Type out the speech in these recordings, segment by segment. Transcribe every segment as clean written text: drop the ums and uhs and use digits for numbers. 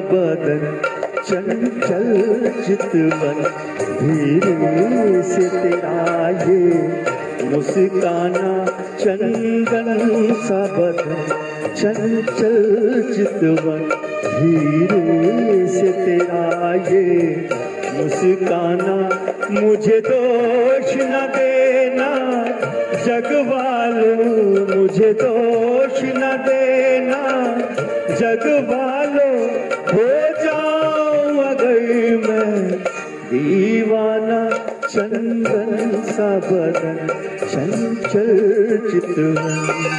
बदन चंचल चितवन, धीरे से तेरा ये मुस्काना चंदन सा बदन चंचल चितवन, धीरे से तेरा ये मुस्काना। मुझे दोष न देना जग वालों, मुझे दोष न देना जग वालों, हो जाऊं अगर मैं दीवाना चंदन सा बदन चंचल चितवन।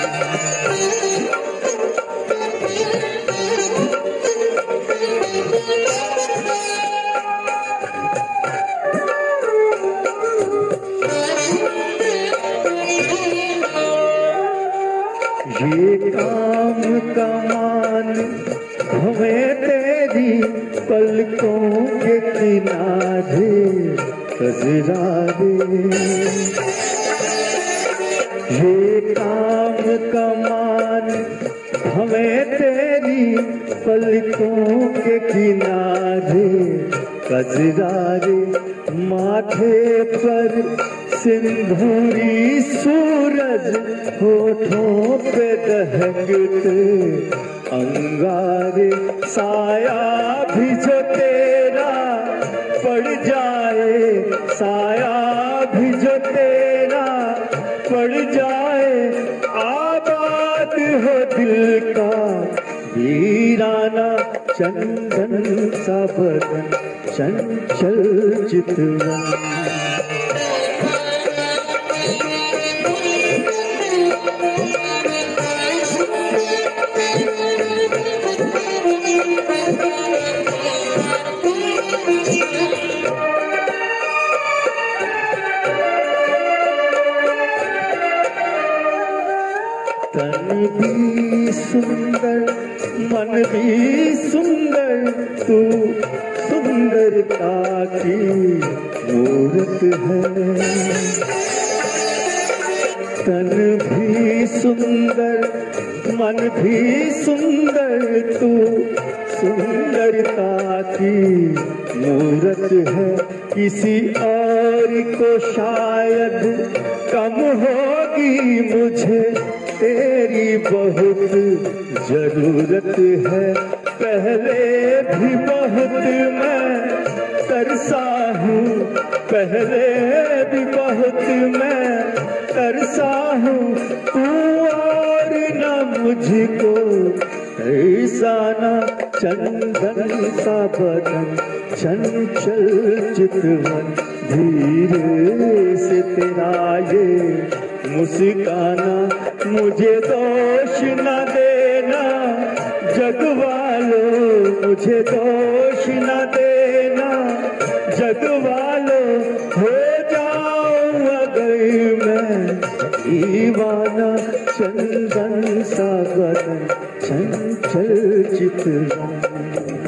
ये काम कमान हमें तेरी पलकों के किनारे कजरारे, ये काम कमान हमें तेरी पलकों के किनारे कजरारे, माथे पर सिंदूरी सूरज होठों पे दहकते अंगारे, साया भी जो तेरा पड़ जाए, साया भी जो तेरा पड़ जाए, आबाद हो दिल का वीराना चंदन सा बदन चंचल चितवन। तन भी सुंदर मन भी सुंदर, तू सुंदरता की मूरत है। तन भी सुंदर मन भी सुंदर, तू सुंदरता की मूरत है। किसी और को शायद कम होगी, मुझे तेरी बहुत जरूरत है। पहले भी बहुत मैं तरसा हूँ, पहले भी बहुत मैं तरसा हूँ, तू और न मुझको ऐसा न चंदन सा बदन चंचल चितवन, धीरे से तेरा ये मुस्काना। मुझे दोष न देना जग वालों, मुझे दोष न देना जग वालों, हो जाऊं अगर मैं दीवाना चंदन सा बदन चंचल चितवन।